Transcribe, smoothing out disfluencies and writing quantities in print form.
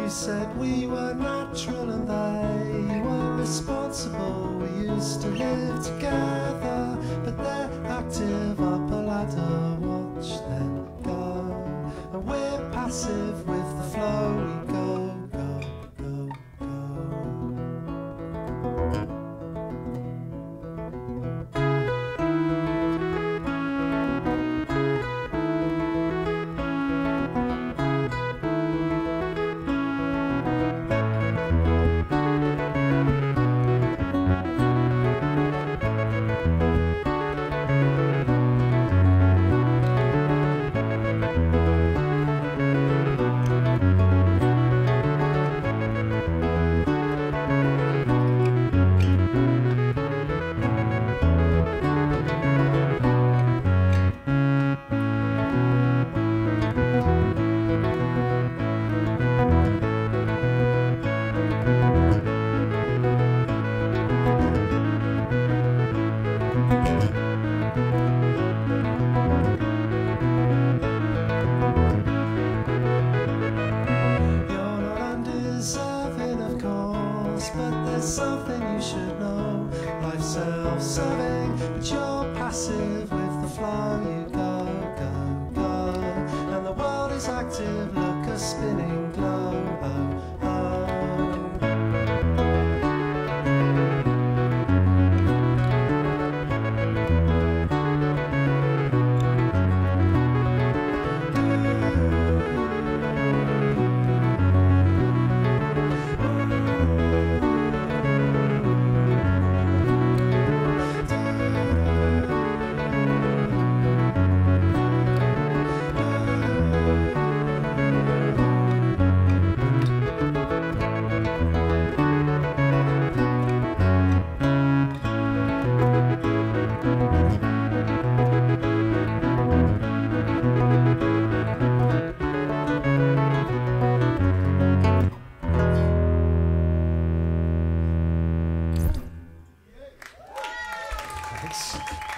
You said we were natural and they were responsible. We used to live together, but they're active up a ladder. Watch them go, and we're passive with the flow. We go, go, go, but there's something you should know. Life's self-serving, but you're passive with the flow. You go, go, go, and the world is active. Look, a spinning globe. Oh, oh. Thanks.